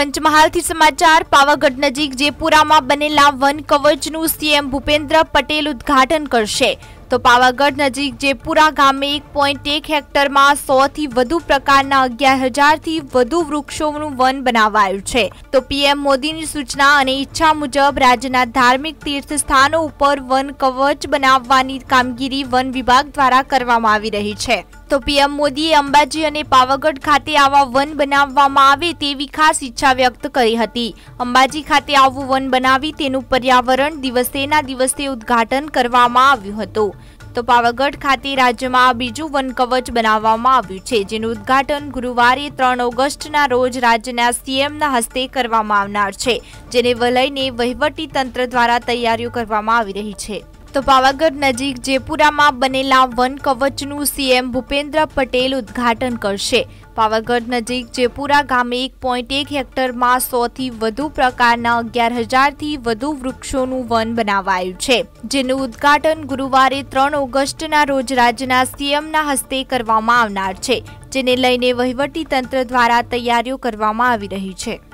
પંચમહાલથી સમાચાર પાવાગઢ નજીક જેપુરામાં બનેલા વન કવચનું સીએમ ભૂપેન્દ્ર પટેલ ઉદ્ઘાટન કરશે। તો પાવાગઢ નજીક જેપુરા ગામે 1.1 હેક્ટરમાં 100 થી વધુ પ્રકારના 11,000 થી વધુ વૃક્ષોનું વન બનાવાયું છે। તો પીએમ મોદીની સૂચના અને ઈચ્છા મુજબ રાજ્યના ધાર્મિક તીર્થ સ્થાનો ઉપર વન કવચ બનાવવાની કામગીરી વન વિભાગ દ્વારા કરવામાં આવી રહી છે। તો પીએમ મોદીએ અંબાજી અને પાવાગઢ ખાતે આવા વન બનાવવામાં આવે તેવી ખાસ ઈચ્છા વ્યક્ત કરી હતી। અંબાજી ખાતે આવું વન બનાવી તેનું પર્યાવરણ દિવસેના દિવસે ઉદ્ઘાટન કરવામાં આવ્યું હતું। તો પાવાગઢ ખાતે રાજ્યમાં બીજું વન કવચ બનાવવામાં આવ્યું છે, જેનું ઉદ્ઘાટન ગુરુવારે 3 ઓગસ્ટના રોજ રાજ્યના સીએમના હસ્તે કરવામાં આવનાર છે, જેને લઈને વહીવટી તંત્ર દ્વારા તૈયારીઓ કરવામાં આવી રહી છે। તો પાવાગઢ નજીક જેપુરામાં બનેલા વન કવચનું સીએમ ભૂપેન્દ્ર પટેલ ઉદ્ઘાટન કરશે। પાવાગઢ નજીક જેપુરા ગામે 1.1 હેક્ટરમાં 100 થી વધુ પ્રકારના 11,000 થી વધુ વૃક્ષોનું વન બનાવાયું છે, જેનું ઉદ્ઘાટન ગુરુવારે 3 ઓગસ્ટના રોજ રાજ્યના સીએમના હસ્તે કરવામાં આવનાર છે, જેને લઈને વહીવટી તંત્ર દ્વારા તૈયારીઓ કરવામાં આવી રહી છે।